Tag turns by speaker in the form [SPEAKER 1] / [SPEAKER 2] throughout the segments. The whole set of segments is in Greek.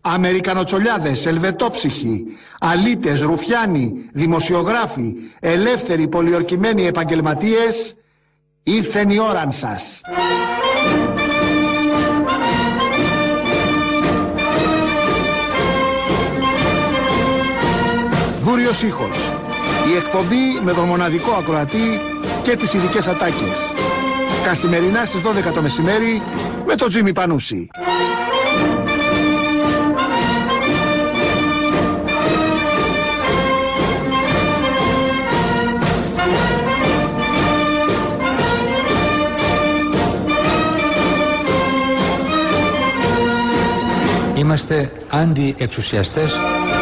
[SPEAKER 1] Αμερικανοτσολιάδες, ελβετόψυχοι, αλήτες, ρουφιάνοι, δημοσιογράφοι, ελεύθεροι πολιορκημένοι επαγγελματίες, ήρθεν η ώραν σας. Δούριος ήχος. Η εκπομπή με τον μοναδικό ακροατή και τις ειδικές ατάκες. Καθημερινά στις 12 το μεσημέρι με τον Τζίμι Πανούση.
[SPEAKER 2] Είμαστε αντιεξουσιαστές.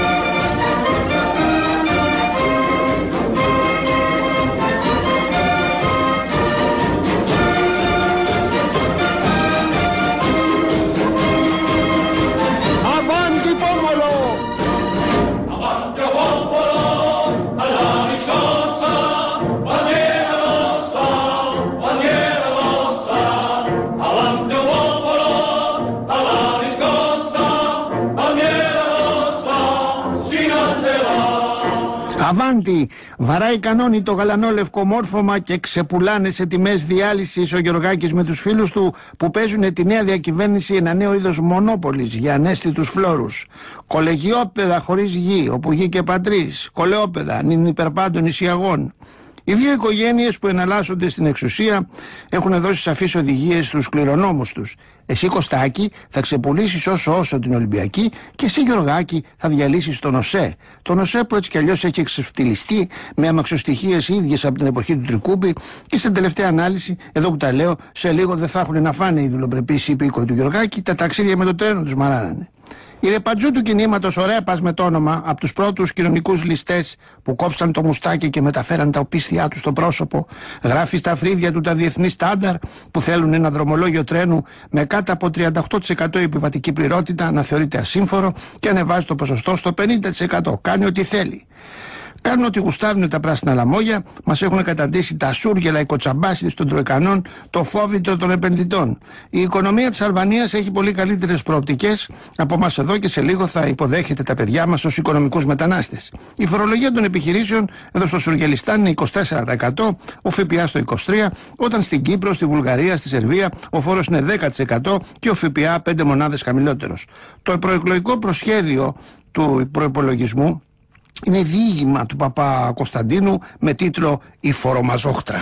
[SPEAKER 1] Αβάντι, βαράει κανόνι το γαλανό λευκό μόρφωμα και ξεπουλάνε σε τιμές διάλυσης ο Γεωργάκης με τους φίλους του που παίζουν τη νέα διακυβέρνηση ένα νέο είδος μονόπολης για ανέστητους φλόρους. Κολεγιόπαιδα χωρίς γη, όπου γη και πατρίς, κολεόπαιδα, νυν υπερπάντων νησιαγών. Οι δύο οικογένειες που εναλλάσσονται στην εξουσία έχουν δώσει σαφείς οδηγίες στους κληρονόμους τους. Εσύ, Κωστάκη, θα ξεπουλήσεις όσο την Ολυμπιακή και εσύ, Γεωργάκη, θα διαλύσεις τον ΟΣΕ. Τον ΟΣΕ που έτσι κι αλλιώς έχει εξευτυλιστεί με αμαξοστοιχίες ίδιες από την εποχή του Τρικούμπη και στην τελευταία ανάλυση, εδώ που τα λέω, σε λίγο δεν θα έχουν να φάνε οι δουλοπρεπείς υπήκοοι του Γεωργάκη, τα ταξίδια με το τρένο τους μαράνανε. Η ρεπατζού του κινήματος, ωραία πας με το όνομα, από τους πρώτους κοινωνικούς ληστές που κόψαν το μουστάκι και μεταφέραν τα οπίστια τους στο πρόσωπο, γράφει στα φρύδια του τα διεθνή στάνταρ που θέλουν ένα δρομολόγιο τρένου με κάτω από 38% επιβατική πληρότητα να θεωρείται ασύμφορο και ανεβάζει το ποσοστό στο 50%. Κάνει ό,τι θέλει. Κάνουν ότι γουστάρουν τα πράσινα λαμόγια, μας έχουν καταντήσει τα σούργελα, οι κοτσαμπάσιδες των τροεκανών, το φόβητρο των επενδυτών. Η οικονομία της Αλβανίας έχει πολύ καλύτερες προοπτικές από μας εδώ και σε λίγο θα υποδέχεται τα παιδιά μας ως οικονομικούς μετανάστες. Η φορολογία των επιχειρήσεων εδώ στο Σουργελιστάν είναι 24%, ο ΦΠΑ στο 23%, όταν στην Κύπρο, στη Βουλγαρία, στη Σερβία ο φόρος είναι 10% και ο ΦΠΑ 5 μονάδες χαμηλότερος. Το προεκλογικό προσχέδιο του προϋπολογισμού είναι διήγημα του Παπα Κωνσταντίνου με τίτλο «Η φορομαζόχτρα».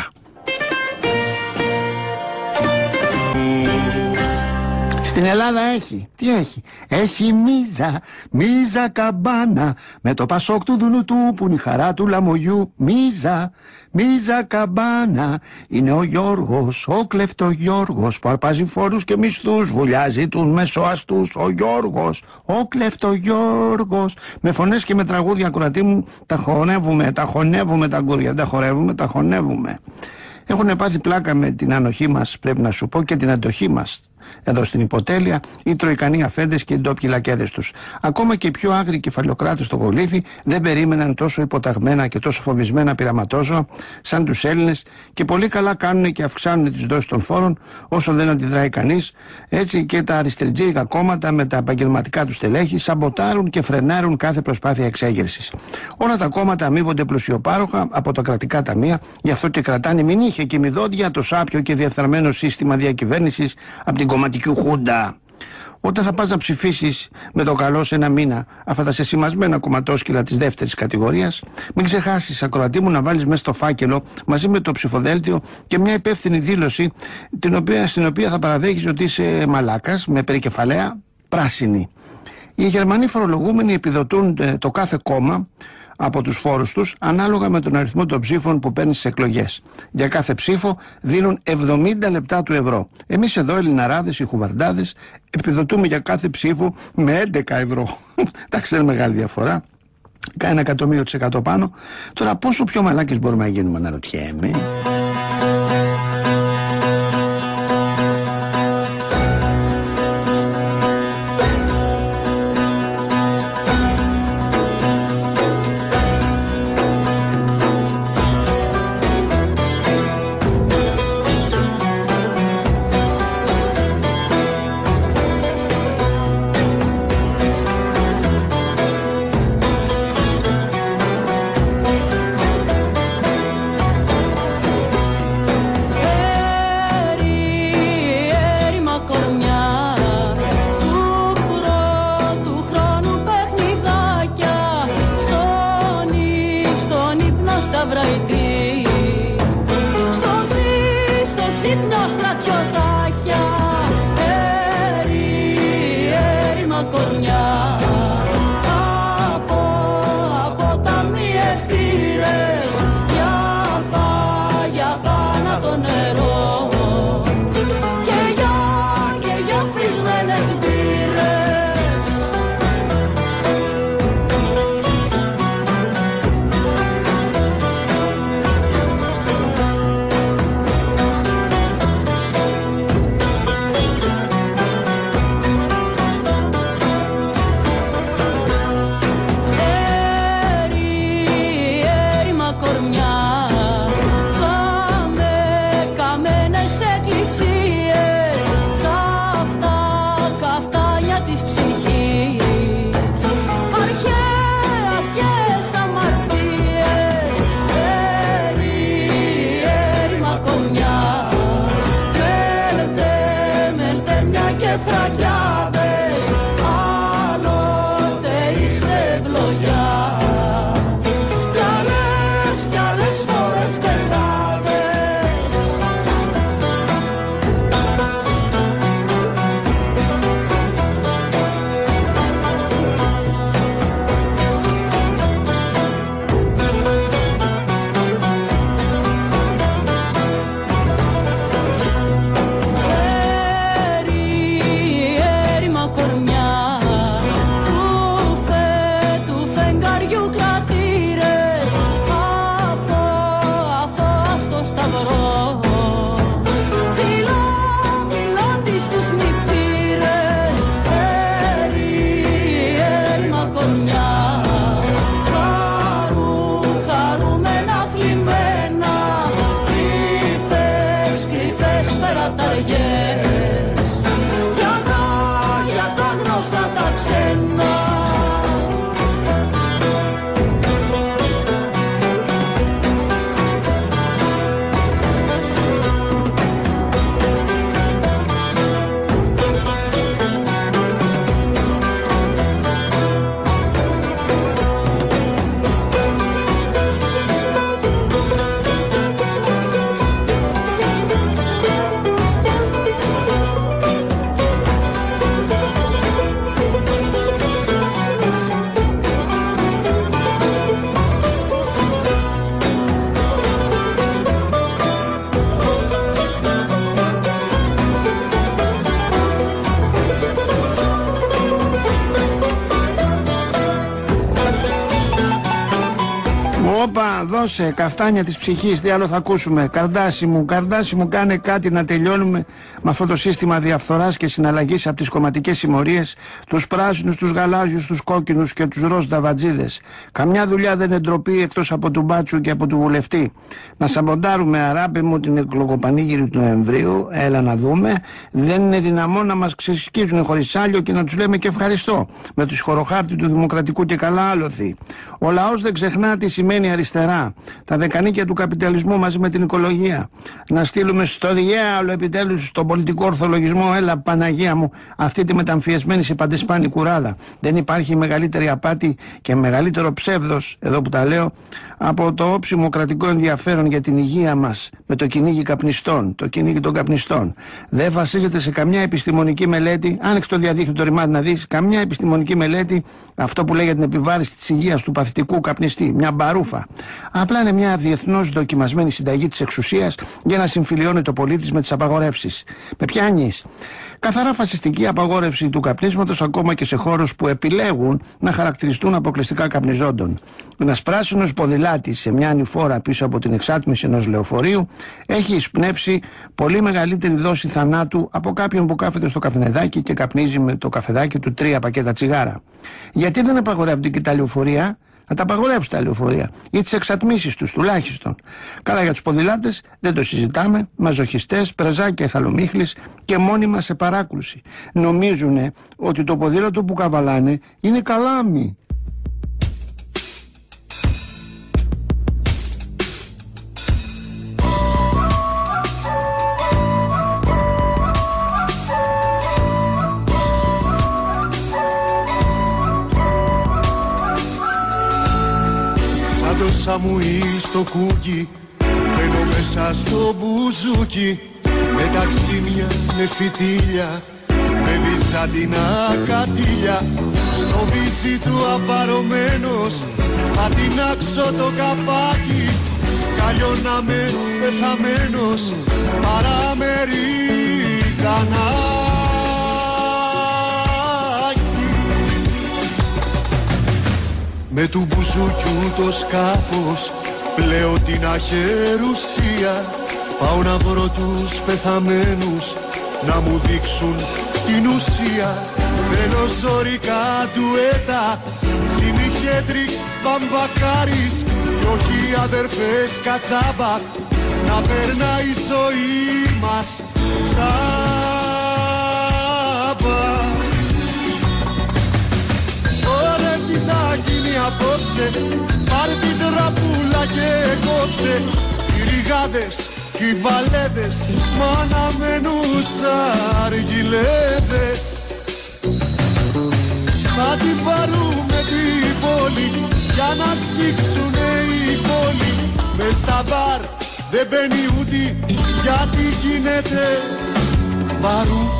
[SPEAKER 1] Στην Ελλάδα έχει, τι έχει? Έχει μίζα καμπάνα με το Πασόκ του Δουνουτού που είναι η χαρά του Λαμογιού. Μίζα καμπάνα είναι ο Γιώργος, ο κλεφτογιώργος που αρπάζει φόρους και μισθούς, βουλιάζει τους μεσοαστούς. Ο Γιώργος, ο κλεφτογιώργος. Με φωνές και με τραγούδια, ακροατή μου, τα χωνεύουμε τα γκούρια, τα χορεύουμε, τα χωνεύουμε. Έχουν πάθει πλάκα με την ανοχή μας, πρέπει να σου πω, και την αντοχή μας εδώ στην υποτέλεια, οι τροικανοί αφέντες και οι ντόπιοι λακέδες τους. Ακόμα και οι πιο άγριοι κεφαλαιοκράτες στο Κολύφι δεν περίμεναν τόσο υποταγμένα και τόσο φοβισμένα πειραματόζωα σαν τους Έλληνες και πολύ καλά κάνουν και αυξάνουν τις δόσεις των φόρων όσο δεν αντιδράει κανείς. Έτσι και τα αριστεριτζίδικα κόμματα με τα επαγγελματικά τους στελέχη σαμποτάρουν και φρενάρουν κάθε προσπάθεια εξέγερσης. Όλα τα κόμματα αμείβονται πλουσιοπάροχα από τα κρατικά ταμεία, γι' αυτό και κρατάνε μηνύχια και μηδόντια το σάπιο και διεφθαρμένο σύστημα διακυβέρνησης από την κομματική χούντα. Όταν θα πας να ψηφίσεις με το καλό σε ένα μήνα αυτά τα σεσημασμένα κομματόσκυλα της δεύτερης κατηγορίας, μην ξεχάσεις, ακροατή μου, να βάλεις μέσα στο φάκελο μαζί με το ψηφοδέλτιο και μια υπεύθυνη δήλωση στην οποία θα παραδέχεις ότι είσαι μαλάκας με περικεφαλαία πράσινη. Οι Γερμανοί φορολογούμενοι επιδοτούν το κάθε κόμμα από τους φόρους τους ανάλογα με τον αριθμό των ψήφων που παίρνει στις εκλογές. Για κάθε ψήφο δίνουν 70 λεπτά του ευρώ. Εμείς εδώ, Ελληναράδες, οι χουβαρντάδες, επιδοτούμε για κάθε ψήφο με 11 ευρώ. Εντάξει, δεν είναι μεγάλη διαφορά. Κάνει 100% πάνω. Τώρα πόσο πιο μαλάκες μπορούμε να γίνουμε, αναρωτιέμαι.
[SPEAKER 3] κορμιά. Από τα μυευτήρες για θάνατο νερό και για φυσμένες μπύρες. Έρημα κορμιά, καμένες εκκλησίες, καφτάνια της ψυχής, αρχαίες αμαρτίες. Έρημα κορμιά, μέλτε μια και θρακιάδες, άλλοτε είστε ευλογιά. Κι άλλες φορές πελάτες. Έρημα κορμιά, του φεγγαριού κρατήρες, αθώα στο σταυρό. Μιλώντης τους νηπτήρες, έρημα κορμιά, χαρούμενα θλιμμένα, κρυφές περαταριές, για τα γνωστά τα ξένα.
[SPEAKER 1] Όπα, δώσε καφτάνια της ψυχής, τι άλλο θα ακούσουμε. Καρδάσι μου, κάνε κάτι να τελειώνουμε με αυτό το σύστημα διαφθοράς και συναλλαγής από τις κομματικές συμμορίες, τους πράσινους, τους γαλάζιους, τους κόκκινους και τους ροζ νταβατζίδες. Καμιά δουλειά δεν είναι ντροπή εκτός από του μπάτσου και από του βουλευτή. Να σαμποντάρουμε, αράπη μου, την εκλογοπανήγυρη του Νοεμβρίου, έλα να δούμε. Δεν είναι δυναμό να μας ξεσκίζουν χωρίς άλιο και να τους λέμε και ευχαριστώ. Με τους χωροχάρτη του Δημοκρατικού και καλά άλοθη. Ο λαός δεν ξεχνά τι σημαίνει αριστερά. Τα δεκανίκια του καπιταλισμού μαζί με την οικολογία. Να στείλουμε στο διάολο επιτέλους στον πολιτικό ορθολογισμό, έλα Παναγία μου, αυτή τη μεταμφιεσμένη σε παντεσπάνη κουράδα. Δεν υπάρχει μεγαλύτερη απάτη και μεγαλύτερο ψεύδος, εδώ που τα λέω, από το όψιμο κρατικό ενδιαφέρον για την υγεία μας με το κυνήγι καπνιστών, το κυνήγι των καπνιστών. Δεν βασίζεται σε καμιά επιστημονική μελέτη. Άνοιξε το διαδίκτυο το ρημάδι να δεις, καμιά επιστημονική μελέτη αυτό που λέει για την επιβάρυνση της υγείας του παθητικού καπνιστή. Μια μπαρούφα. Απλά είναι μια διεθνώς δοκιμασμένη συνταγή της εξουσίας για να συμφιλιώνει το πολίτης με τις απαγορεύσεις. Με πιάνεις. Καθαρά φασιστική απαγόρευση του καπνίσματος ακόμα και σε χώρους που επιλέγουν να χαρακτηριστούν αποκλειστικά καπνιζόντων. Ένας πράσινος ποδηλάτης σε μια ανηφόρα πίσω από την εξάτμιση ενός λεωφορείου έχει εισπνεύσει πολύ μεγαλύτερη δόση θανάτου από κάποιον που κάθεται στο καφενεδάκι και καπνίζει με το καφεδάκι του 3 πακέτα τσιγάρα. Γιατί δεν απαγορεύονται και τα λεωφορεία? Να τα απαγορεύσουν τα λεωφορεία ή τις εξατμίσεις τους τουλάχιστον. Καλά, για τους ποδηλάτες δεν το συζητάμε. μαζοχιστές, πρεζάκια εθαλομίχλης και μόνιμα σε παράκρουση. Νομίζουνε ότι το ποδήλατο που καβαλάνε είναι καλάμι.
[SPEAKER 4] Το σαμουί στο κούκι, μπαίνω μέσα στο μπουζούκι, με ταξίμια, με φυτίλια, με βυζά σαν την ακατήλια. Στο βυζί του απαρωμένος θα τεινάξω το καπάκι. Καλλιό να με πεθαμένος παρά Αμερικανάκι. Με του μπουζούκιου το σκάφος πλέω την αχερουσία. Πάω να βρω τους πεθαμένους να μου δείξουν την ουσία. Θέλω ζωρικά ντουέτα, Τζίμι Χέντριξ, Βαμβακάρης κι όχι αδερφές Κατσάμπα, να περνάει η ζωή μας τσάμπα. Ωραία τι θα γίνει απόψε, πάρε την τραπούλα και κόψε. Οι ριγάδες κι οι βαλέδες μ' αναμένους αργυλέδες. Θα την πάρουμε την πόλη για να σφίξουνε οι πόλοι. Μες στα μπαρ δεν μπαίνει ούτε γιατί γίνεται μπαρούτι.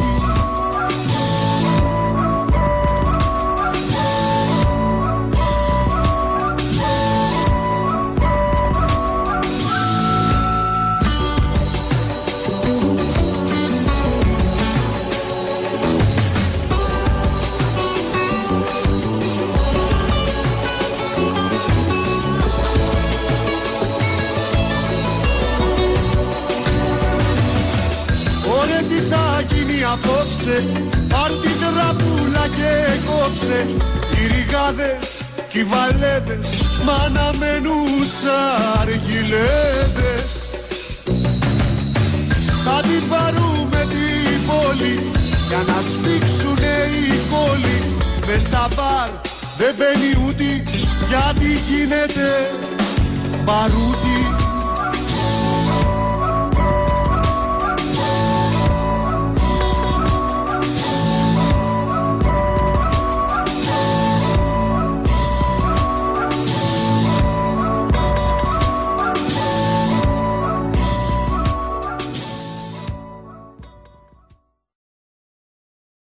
[SPEAKER 4] Απόψε, πάρ' την τραπούλα και κόψε. Οι ριγάδες κι οι βαλέδες μ' αναμένους αργυλέδες. Θα την πάρουμε την πόλη για να σφίξουνε οι κόλλοι. Μες στα μπαρ δεν μπαίνει ούτε γιατί γίνεται μπαρούτι.